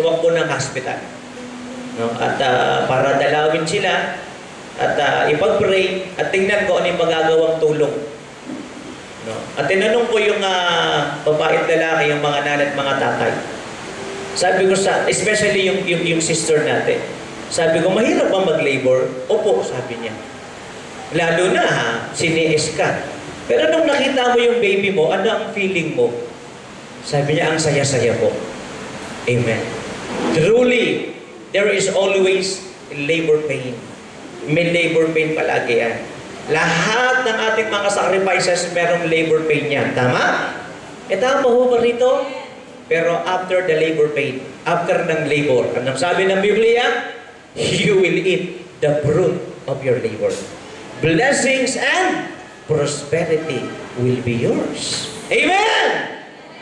tumakbo ng hospital. No? At para dalawin sila at ipag-pray at tingnan ko ano yung magagawang tulong. No? At tinanong ko yung babae at lalaki, yung mga nanay at mga tatay. Sabi ko especially yung sister natin. Sabi ko, mahirap ba mag-labor? Opo, sabi niya. Lalo na siniis ka. Pero nung nakita mo yung baby mo, ano ang feeling mo? Sabi niya, ang saya-saya po. Amen. Truly, there is always labor pain. May labor pain palagi yan. Lahat ng ating mga sacrifices, merong labor pain yan. Tama? Tama ho ba rito? Pero after the labor pain, after ng labor, anong sabi ng Biblia? You will eat the fruit of your labor. Blessings and prosperity will be yours. Amen!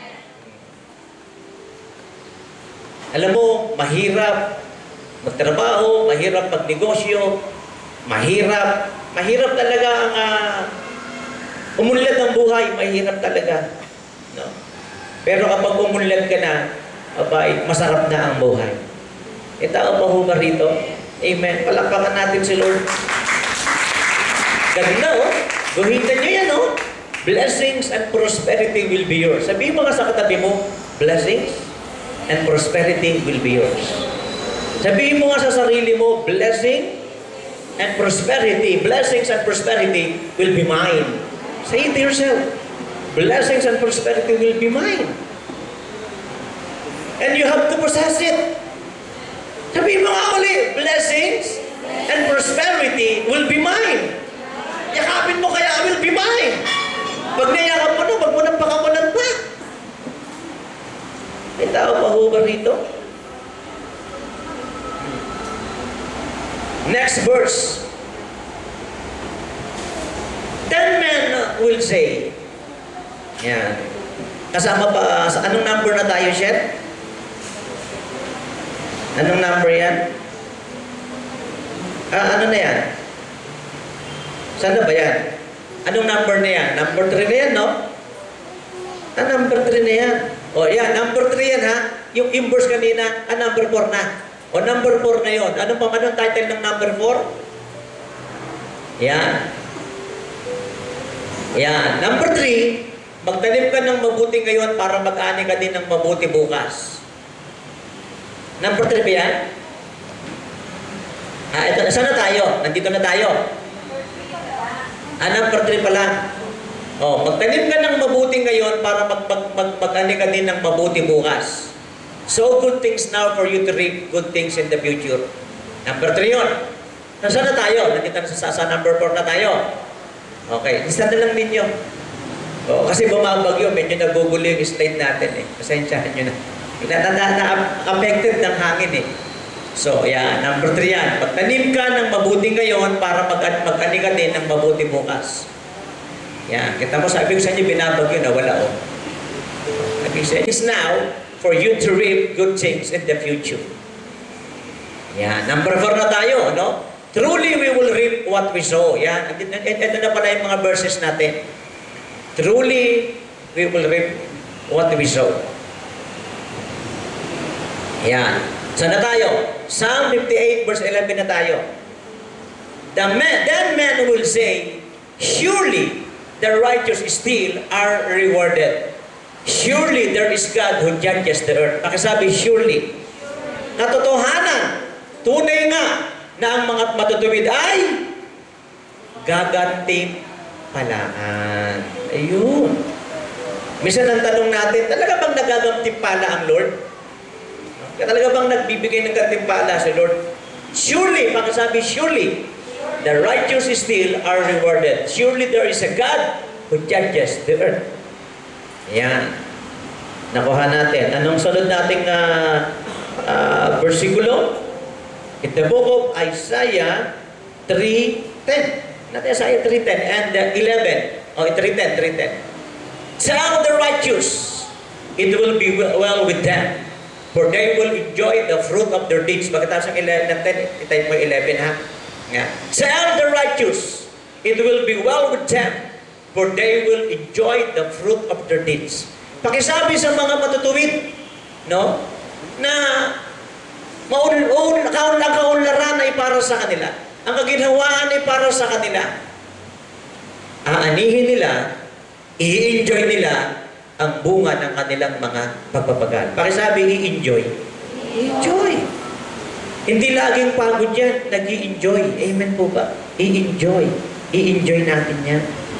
Alam mo, mahirap magtrabaho, mahirap magnegosyo, mahirap talaga ang umunlad ng buhay, mahirap talaga. No? Pero kapag umunlad ka na, masarap na ang buhay. Tao pa ho ba rito? Amen. Palakpakan natin si Lord. Ganda, oh. Guhitan nyo yan, oh. Blessings and prosperity will be yours. Sabihin mo nga sa katabi mo, blessings and prosperity will be yours. Sabihin mo nga sa sarili mo, blessing and prosperity. Blessings and prosperity will be mine. Say it to yourself. Blessings and prosperity will be mine. And you have to possess it. Sabihin mo nga ulit, blessings and prosperity will be mine. Yakapin mo kaya, will be mine. Pag nayakap mo na, wag mo nang pakamulan pa. May tao pa ho ba rito? Next verse. Then men will say, yan. Kasama pa, sa anong number na tayo, Shed? Anong number yan? Ano na yan? Saan na ba yan? Anong number na yan? Number 3 na yan, no? Number 3 na yan. O yan, number 3 yan, ha? Yung inverse kanina, number 4 na. O number 4 na yun. Anong title ng number 4? Yan. Yan. Number 3, magtanim ka ng mabuti ngayon para mag-ani ka din ng mabuti bukas. Number 3 ba yan? Ito, saan na tayo? Nandito na tayo. Number 3 pala. Magtanim ka ng mabuti ngayon para mag-ani ka din ng mabuti bukas. So good things now for you to reap good things in the future. Number 3 yun. Saan na tayo? Nandito na sa number 4 na tayo. Okay. Lista na lang ninyo. Kasi bumabagyo, medyo nagugulo yung slide natin eh. Pasensyahan nyo na. Na-affected ng hangin eh. So, yan. Number 3 yan. Pagtanim ka ng mabuti ngayon para mag-ani ka din ng mabuti bukas. Yan. Kita mo, sabi ko sa inyo, binabagyo na wala o. Sabi ko sa inyo, it's now for you to reap good things in the future. Yan. Number 4 na tayo, no? Truly, we will reap what we sow. Yan. Ito na pala yung mga verses natin. Truly, we will reap what we sow. Yan. Saan na tayo? Psalm 58 verse 11 na tayo. Then men will say, surely the righteous still are rewarded. Surely there is God who judges the earth. Pakisabi, surely. Katotohanan, tunay nga na ang mga matutuwid ay gagantimpalaan. Ayun. Minsan ang tanong natin, talaga bang nagagantimpala ang Lord? Talaga bang nagbibigay ng gantimpala si Lord? Surely, pakisabi, surely, the righteous still are rewarded. Surely there is a God who judges the earth. Yan. Nakuha natin. Anong sunod nating versikulo? In the book of Isaiah 3:10. Natin Isaiah 3:10 and 11. 3:10. Tell the righteous, it will be well with them, for they will enjoy the fruit of their deeds. Pagkatapos ng 11:10, itype mo 11 ha. Yeah. Tell the righteous, it will be well with them, for they will enjoy the fruit of their deeds. Pakisabi sa mga matutuwid, no, na para sa kanila. Ang kaginhawaan ay para sa kanila. Aanihin nila, i-enjoy nila ang bunga ng kanilang mga pagpapagal. Pakisabi, i-enjoy. Enjoy. Hindi laging pagod yan, nag-i-enjoy. Amen po ba? I-enjoy. I-enjoy natin yan.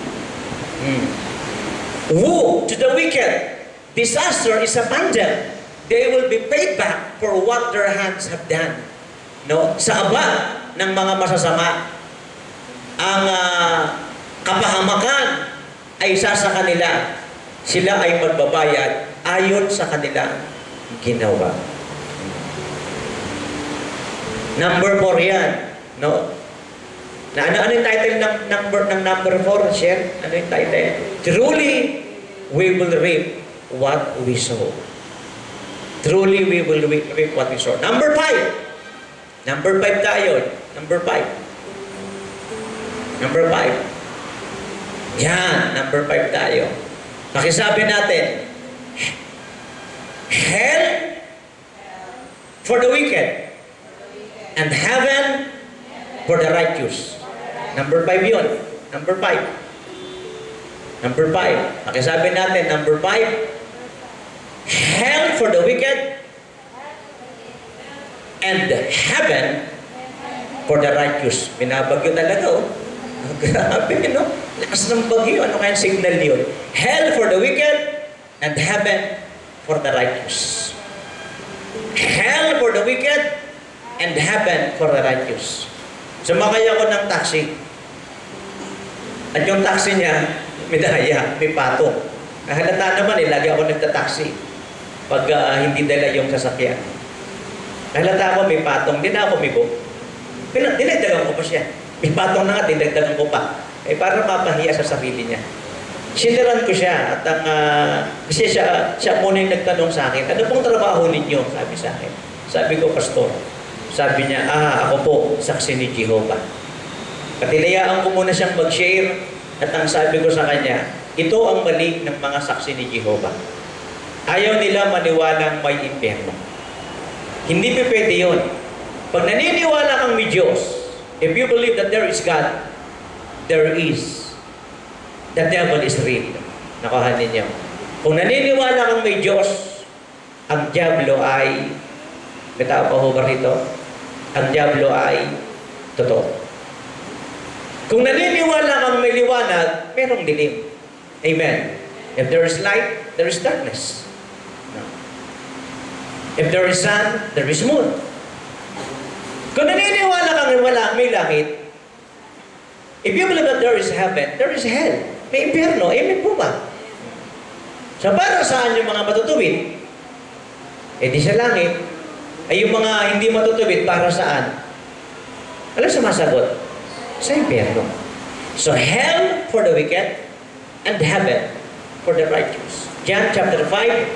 Woe to the wicked! Disaster is upon them. They will be paid back for what their hands have done. No? Sa aba ng mga masasama, ang kapahamakan ay isa sa kanila. Sila ay magbabayad ayon sa kanilang ginawa. Number 4 yan. No? Ano yung title ng number 4? Share? Ano yung title? Truly, we will reap what we sow. Truly, we will reap what we sow. Number 5. Number 5 tayo. Number 5. Number 5. Yan. Number 5 tayo. Pakisabi natin, hell for the wicked and heaven for the righteous. Number 5 yun. Number 5. Number 5. Pakisabi natin, number 5, hell for the wicked and heaven for the righteous. Binabagyo talaga, oh. Grabe, no? Lakas ng bagyo. Ano kayang signal yun? Hell for the wicked and heaven for the righteous. Hell for the wicked and heaven for the righteous. Sumakay ako ng taxi. At yung taxi niya, may daya, may patong. Halata naman lagi ako nagta-taxi pag hindi dala yung sasakyan. Halata ako may patong, di na ako mibo. Dinagdagan ko pa siya. May patong na nga, dinagdagan ko pa. Para mapahiya sa sarili niya. Siniran ko siya at kasi siya muna yung nagtanong sa akin, ano pong trabaho ninyo? Sabi sa akin. Sabi ko, pastor. Sabi niya, ako po, saksi ni Jehovah. Katilayaan ko muna siyang mag-share at ang sabi ko sa kanya, ito ang mali ng mga saksi ni Jehovah. Ayaw nila maniwalang may impyerno. Hindi pa pwede yun. Pag naniniwala kang may Diyos, if you believe that there is God, there is. The devil is real. Nakuha ninyo. Kung naniniwala kang may Diyos, ang diablo ay, may tao pa ho ba rito? Ang diablo ay totoo. Kung naniniwala kang may liwanag, merong dilim. Amen. If there is light, there is darkness. No. If there is sun, there is moon. Kung naniniwala kang may langit, if you believe that there is heaven, there is hell. May impyerno. Amen po ba? So para saan yung mga matutuwid? Di sa langit. Ay yung mga hindi matutuwid, para saan? Alam sumasagot? Sa impyerno. So hell for the wicked and heaven for the righteous. John chapter 5,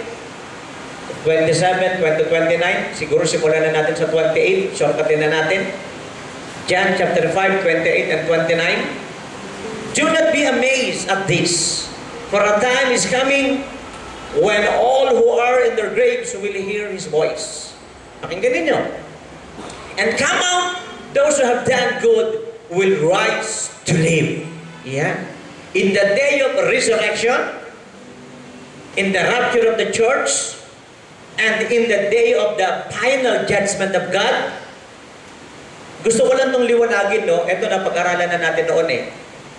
27, 20-29. Siguro simulan na natin sa 28. Shortcutin na natin. John chapter 5, 28 and 29. Do not be amazed at this, for a time is coming when all who are in their graves will hear His voice. Pakinggan ninyo. And come out, those who have done good will rise to live. Yeah. In the day of resurrection, in the rapture of the church, and in the day of the final judgment of God. Gusto ko lang itong liwanagin, no? Ito na pag-aralan na natin noon eh.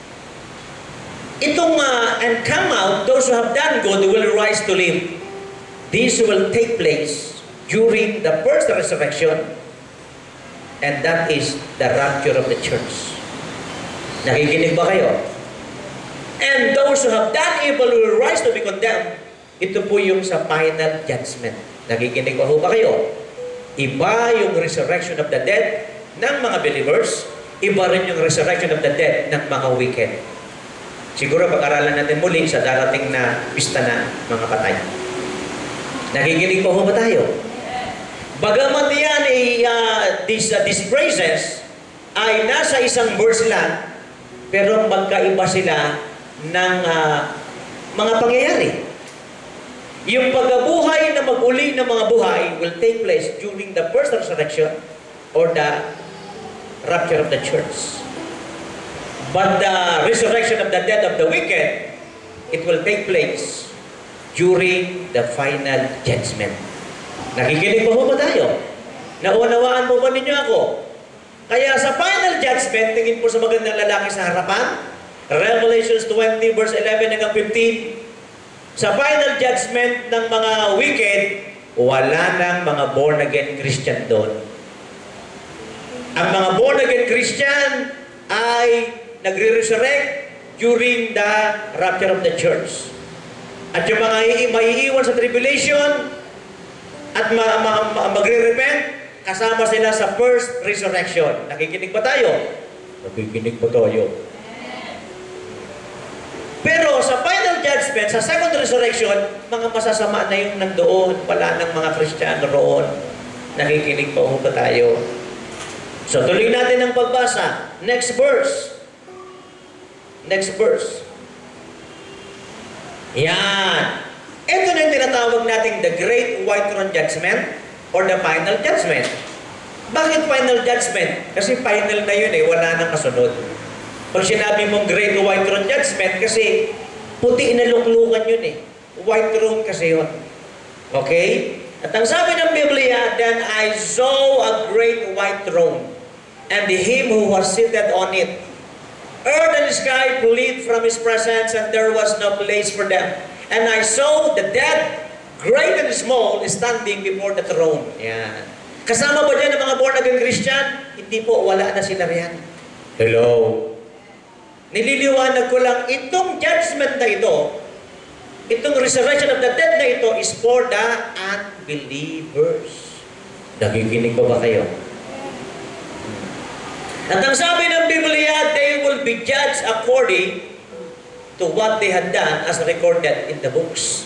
Itong, and come out, those who have done good will rise to live. This will take place during the first resurrection, and that is the rapture of the church. Nakikinig ba kayo? And those who have done evil will rise to be condemned. Ito po yung sa final judgment. Nakikinig ba kayo? Iba yung resurrection of the dead ng mga believers, iba rin yung resurrection of the dead ng mga wicked. Siguro pag-aralan natin muli sa darating na pista na mga patay. Nakikinig ba tayo? Bagamat yan these phrases ay nasa isang verse lang, pero magkaiba sila ng mga pangyayari. Yung pagkabuhay na mag-uli ng mga buhay will take place during the first resurrection or the rapture of the church. But the resurrection of the dead of the wicked, it will take place during the final judgment. Nakikinig pa ba tayo? Naunawaan mo ba ninyo ako? Kaya sa final judgment, tingin po sa magandang lalaki sa harapan, Revelations 20 verse 11 hanggang 15, sa final judgment ng mga wicked, wala nang mga born-again Christian doon. Ang mga born-again Christian ay nagre-resurrect during the rapture of the church. At yung mga maiiwan sa tribulation at magre-repent, kasama sila sa first resurrection. Nakikinig ba tayo? Nakikinig ba tayo? Pero sa final judgment, sa second resurrection, mga masasama na yung nandoon. Wala ng mga Kristiyano roon. Nakikinig pa ba tayo? So tuloy natin ang pagbasa. Next verse. Next verse. Yan. Ito na yung tinatawag nating the Great White Throne Judgment or the Final Judgment. Bakit Final Judgment? Kasi final na yun wala nang kasunod. Pag sinabi mong Great White Throne Judgment, kasi puti na luklukan yun White throne kasi yun. Okay? At ang sabi ng Biblia, then I saw a great white throne, and him who was seated on it. Earth and sky fled from his presence, and there was no place for them. And I saw the dead, great and small, standing before the throne. Yan. Kasama ba dyan ang mga born-again Christian? Hindi po, wala na sila riyan. Hello? Nililiwanag ko lang, itong judgment na ito, itong resurrection of the dead na ito is for the unbelievers. Nakikinig ba kayo? At ang sabi ng Biblia, they will be judged according to what they had done as recorded in the books.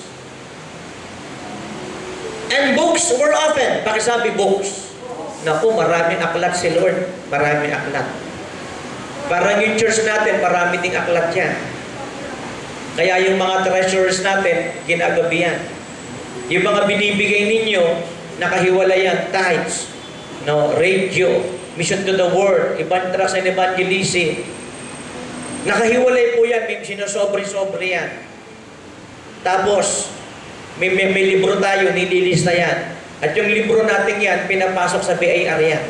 And books were often, pakisabi books. Naku, maraming aklat si Lord. Maraming aklat. Parang yung church natin, marami ding aklat yan. Kaya yung mga treasures natin, ginagabihan. Yung mga binibigay ninyo, nakahiwalayan, tithes, radio, mission to the world, trust and evangelism. Nakahiwalay po yan, may sinosobre-sobre yan. Tapos, may libro tayo, nililista yan. At yung libro natin yan, pinapasok sa BIR yan.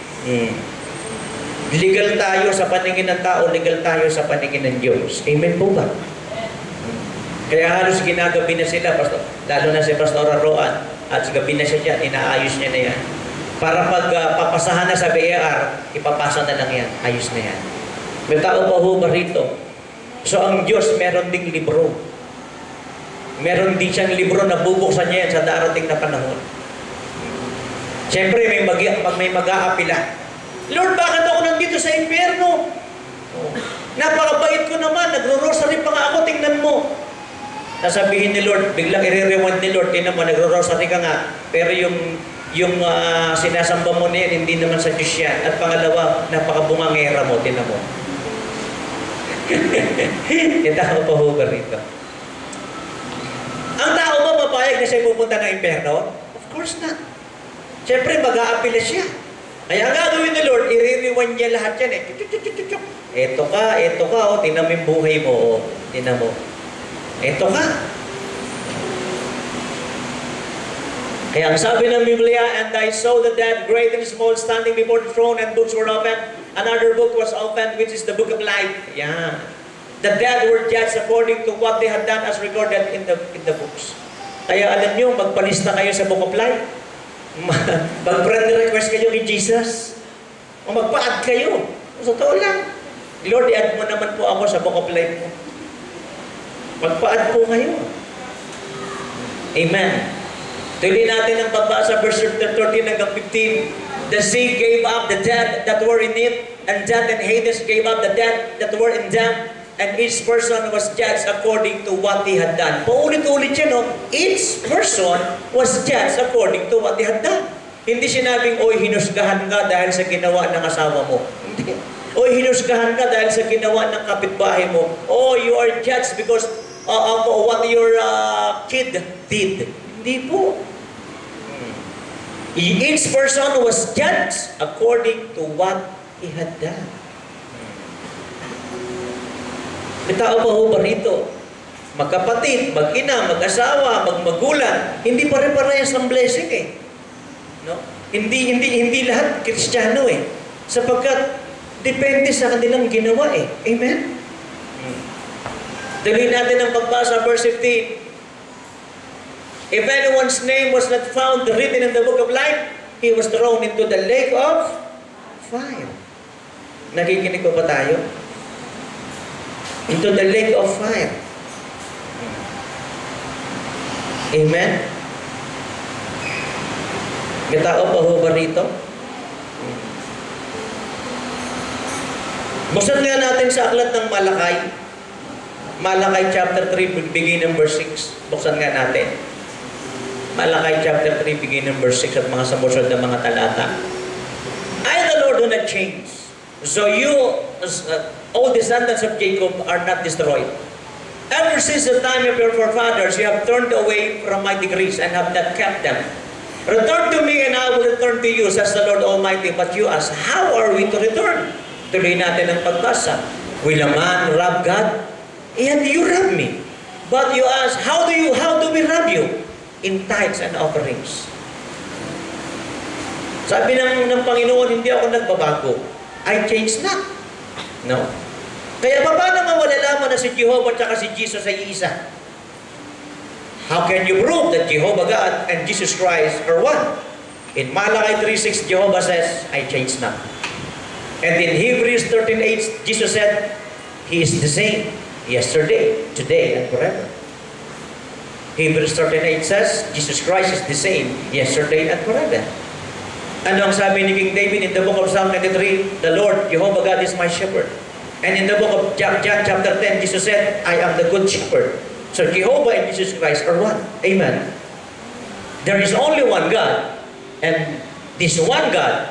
Legal tayo sa paningin ng tao, legal tayo sa paningin ng Diyos. Amen po ba? Kaya halos ginagabi na sila, pastor, lalo na si Pastor Roan, at gabi na siya dyan, inaayos niya na yan. Para pag papasahan na sa BIR, ipapasa na lang yan, ayos na yan. May tao pa ho ba rito? So ang Diyos, meron ding libro. Meron din siyang libro na bubuksan niya yan sa darating na panahon. Siyempre, pag may mag-aapila, Lord, bakit ako nandito sa impyerno? Napakabait ko naman, nagro-rosary pa nga ako, tingnan mo. Sasabihin ni Lord, biglang i-reward ni Lord, tingnan mo, nagro-rosary ka nga, pero yung sinasamba mo na yan, hindi naman sa Diyos yan. At pangalawa, napakabungangera mo, tingnan mo. Tao pa ho ba rito? Ang tao ba mapayag na siya pupunta ng impyerno? Of course not. Siyempre, mag-aapila siya. Kaya ang gagawin ni Lord, i-rewind niya lahat yan Eto ka, tingnan mo yung buhay mo, tingnan mo. Eto ka. Kaya ang sabi ng Biblia, and I saw the dead, great and small, standing before the throne, and books were opened. Another book was opened, which is the book of life. Yeah. The dead were judged according to what they had done as recorded in the books. Kaya alam nyo, magpalista kayo sa book of life. Mag-friend request kayo kay Jesus. O magpa-add kayo. Sa totoo lang. Lord, i-add mo naman po ako sa book of life mo. Magpa-add po kayo. Amen. Tuloy natin ang pagbasa, verse 13 hanggang 15. The sea gave up the dead that were in it, and death and Hades gave up the dead that were in them, and each person was judged according to what he had done. Paulit-ulit yan, Each person was judged according to what they had done. Hindi sinabing, oy, hinusgahan ka dahil sa ginawa ng asawa mo. Hindi. Oy, hinusgahan ka dahil sa ginawa ng kapitbahay mo. Oh, you are judged because of what your kid did. Hindi po. Each person was judged according to what ihanda. May tao pa ho ba rito? Magkapatid, mag-ina, mag-asawa, magmagulang, hindi pare-parehas ang blessing eh. No? Hindi lahat Kristiyano eh. Sapagkat depende sa kanilang ginawa eh. Amen? Tuloy natin ang pagbasa, verse 15. If anyone's name was not found written in the book of life, he was thrown into the lake of fire. Nakikinig pa ba tayo? Into the lake of fire. Amen? May tao pa ho ba rito? Buksan nga natin sa aklat ng Malakay. Malakay chapter 3, begin ng verse 6. Buksan nga natin. Malakay chapter 3, begin ng verse 6 at mga samusod na mga talata. I, the Lord, do not change. So you, all descendants of Jacob, are not destroyed. Ever since the time of your forefathers, you have turned away from my decrees and have not kept them. Return to me and I will return to you, says the Lord Almighty. But you ask, how are we to return? Tuloy natin ang pagbasa. Will a man rob God? And you rob me. But you ask, how do we rob you? In tithes and offerings. Sabi ng Panginoon, hindi ako nagbabago. I change not. No. Kaya paano mawalalaman na si Jehovah at si Jesus ay isa? How can you prove that Jehovah God and Jesus Christ are one? In Malachi 3:6, Jehovah says, I change not. And in Hebrews 13:8, Jesus said, He is the same yesterday, today, and forever. Hebrews 13:8 says, Jesus Christ is the same yesterday and forever. Ano ang sabi ni King David in the book of Psalm 93? The Lord, Jehovah God, is my shepherd. And in the book of John chapter 10, Jesus said, I am the good shepherd. So Jehovah and Jesus Christ are one. Amen. There is only one God. And this one God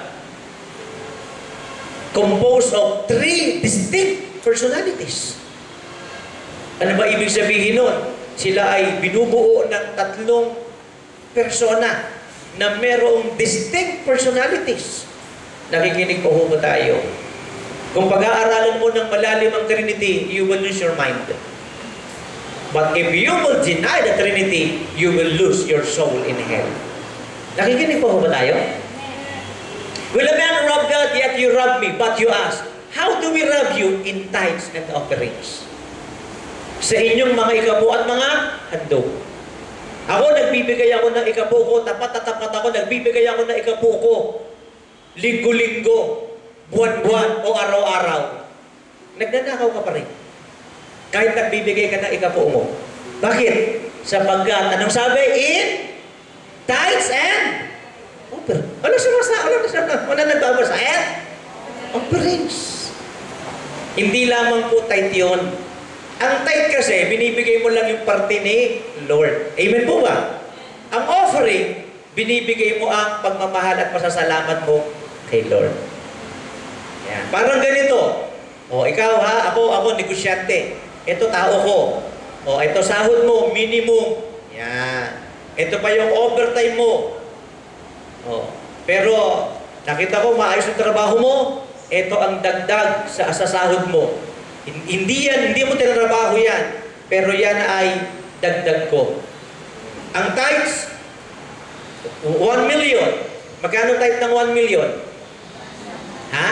composed of three distinct personalities. Ano ba ibig sabihin nun? Sila ay binubuo ng tatlong persona na merong distinct personalities. Nakikinig po ba tayo? Kung pag-aaralan mo ng malalim ang Trinity, you will lose your mind. But if you will deny the Trinity, you will lose your soul in hell. Nakikinig po ba tayo? Will a man rob God, yet you rob me? But you ask, how do we rob you? In tithes and offerings. Sa inyong mga ikapo at mga handog. Ako, nagbibigay ako ng ikapo ko, tapat at tapat ako, nagbibigay ako ng ikapo ko. Linggo-linggo, buwan-buwan, o araw-araw. Nagnanakaw ka pa rin. Kahit nagbibigay ka ng ikapo mo. Bakit? Sapagkat, anong sabi? In tithes and offerings. Ano nagbabasa? And offerings. Hindi lamang po tithe yun. Ang tithe kasi, binibigay mo lang yung parte ni Lord. Amen po ba? Ang offering, binibigay mo ang pagmamahal at pasasalamat mo kay Lord. Yan. Parang ganito. O, ikaw ha, ako negosyante. Ito tao ko. O, ito sahod mo, minimum. Yan. Ito pa yung overtime mo. O, pero, nakita ko, maayos yung trabaho mo. Ito ang dagdag sa sahod mo. Hindi mo tinrabaho yan. Pero yan ay dagdag ko. Ang tithes, 1 million. Magkano tithe ng 1 million? Ha?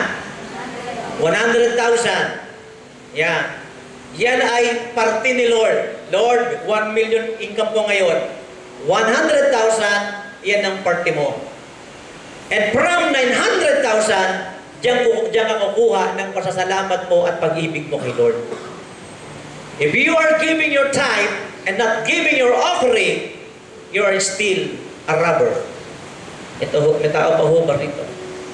100,000. Yan. Yan ay parte ni Lord. Lord, 1 million income ko ngayon. 100,000, yan ang parte mo. And from 900,000, diyan ka kukuha ng pasasalamat mo at pag-ibig mo kay Lord. If you are giving your tithe and not giving your offering, you are still a robber. Ito, may tao pa ho ba rito?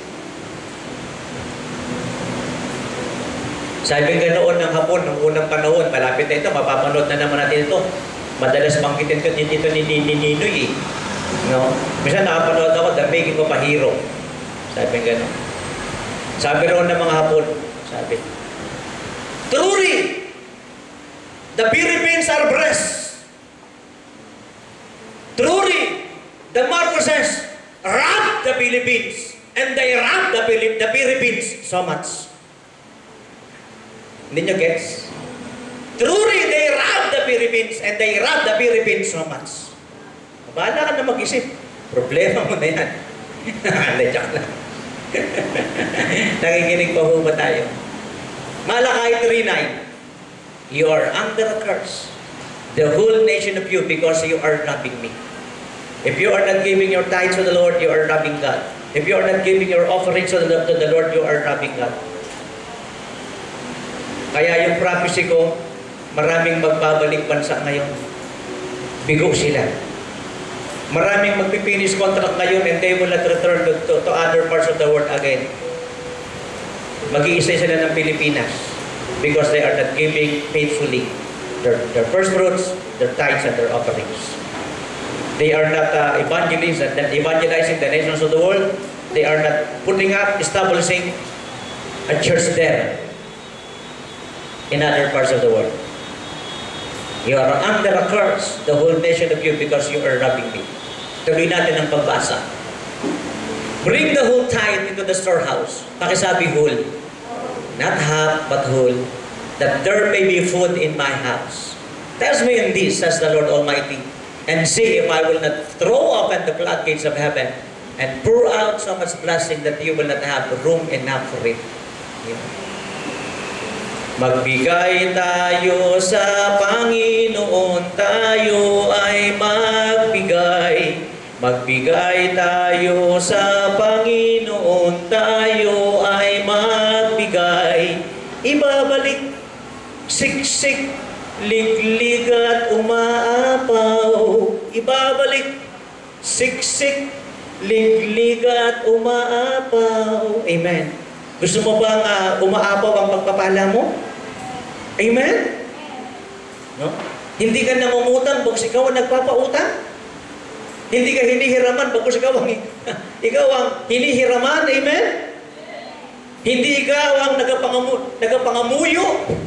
Sabi nga noon ng hapon, ng unang panahon, malapit na ito, mapapanood na naman natin ito. Madalas bangkitin ko dito ni Ninoy eh. No? Minsan nakapanood ako, The Making of a Hero. Sabi nga no. Sabi roon ng mga hapon, sabi, truly, the Philippines are blessed. Truly, the Marcoses robbed the Philippines. and they robbed the Philippines so much. Hindi nyo gets? Truly, they robbed the Philippines and they robbed the Philippines so much. Bahala ka na mag-isip. Problema mo na yan. Joke lang. Nakikinig pa ho ba tayo? Malachi 3:9. You are under a curse, the whole nation of you, because you are robbing me. If you are not giving your tithes to the Lord, you are robbing God. If you are not giving your offerings to the Lord, you are robbing God. Kaya yung prophecy ko, maraming magbabalik bansa ngayon. Bigo sila. Maraming magpipinish contract ngayon and they will not return to other parts of the world again. Mag-iisa sila ng Pilipinas because they are not giving faithfully their first fruits, their tithes, and their offerings. They are not evangelizing the nations of the world. They are not putting up, establishing a church there in other parts of the world. You are under a curse, the whole nation of you, because you are robbing me. Tuloy natin ang pagbasa. Bring the whole tithe into the storehouse. Pakisabi whole. Not half, but whole. That there may be food in my house. Test me in this, says the Lord Almighty, and see if I will not throw open the floodgates of heaven and pour out so much blessing that you will not have room enough for it. Magbigay tayo sa Panginoon, tayo ay magbigay. Magbigay tayo sa Panginoon, tayo ay magbigay. Ibabalik, siksik, liglig at umaapaw. Ibabalik, siksik, liglig at umaapaw. Amen. Gusto mo bang umaapaw ang pagpapala mo? Amen? No? Hindi ka namumutang bagus ikaw ang nagpapautang. Hindi ka hinihiraman bagus ikaw ang hinihiraman. Amen? Hindi ikaw ang nagapangamuyo.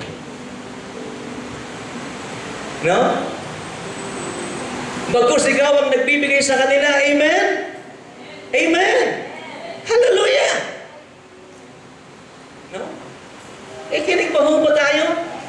No? Bagus ikaw ang nagbibigay sa kanila. Amen? Amen? Hallelujah! No? Kinig pa ho ba tayo?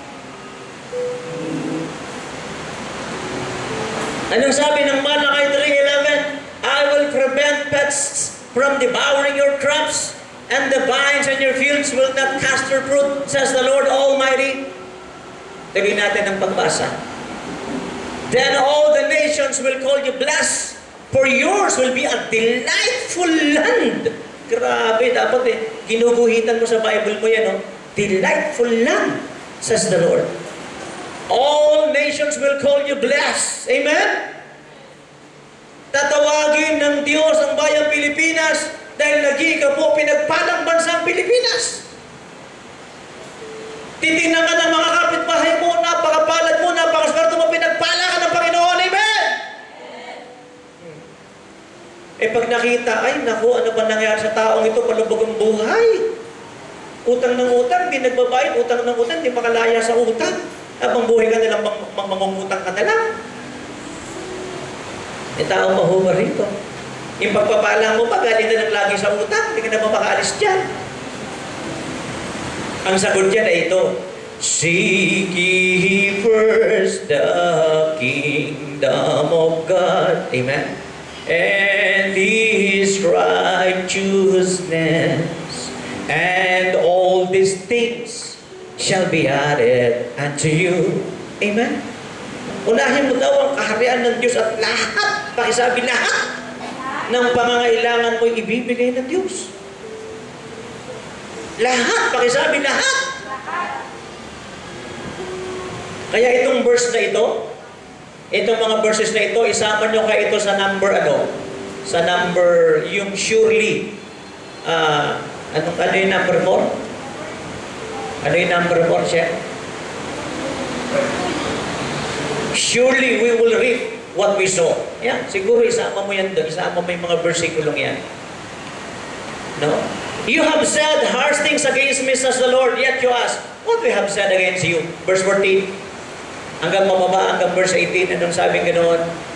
Anong sabi ng Malachi 3:11? I will prevent pests from devouring your crops, and the vines in your fields will not cast their fruit, says the Lord Almighty. Tuloy natin ang pagbasa. Then all the nations will call you blessed, for yours will be a delightful land. Grabe, dapat ginuguhitan mo sa Bible mo yan, no? Delightful land, says the Lord. All nations will call you blessed. Amen? Tatawagin ng Diyos ang bayang Pilipinas dahil naging ka po pinagpalang bansang Pilipinas. Titingnan ka ng mga kapitbahay mo, napakapalad mo, napakaswerte mo, pinagpala ka ng Panginoon. Amen? Pag nakita, ay naku, ano ba nangyari sa taong ito, palubog ang buhay. Utang ng utang, di nagbabayad, utang ng utang, di makalaya sa utang. Habang buhay ka nilang mangungutang ka na lang. Taong mahuma rito. Yung pagpapala mo, pagaling na lang lagi sa utang, hindi ka na makaalis dyan. Ang sagot dyan ay ito, seek ye first the kingdom of God. Amen? And His righteousness, and all these things shall be added unto you. Amen? Unahin mo daw ang kaharian ng Diyos at lahat, pakisabi lahat, ng pangangailangan mo ibibigay ng Diyos. Lahat, pakisabi lahat. Kaya itong verse na ito, itong mga verses na ito, isama nyo kayo ito sa number sa number, yung surely, ano yung number 4? Ano yung number 4 siya? Surely we will reap what we sow. Yan, siguro isama mo yan doon, isama mo yung mga versikulong yan. No? You have said harsh things against me, says the Lord, yet you ask, what we have said against you? Verse 14. Hanggang mababa, hanggang verse 18, anong sabing ganoon?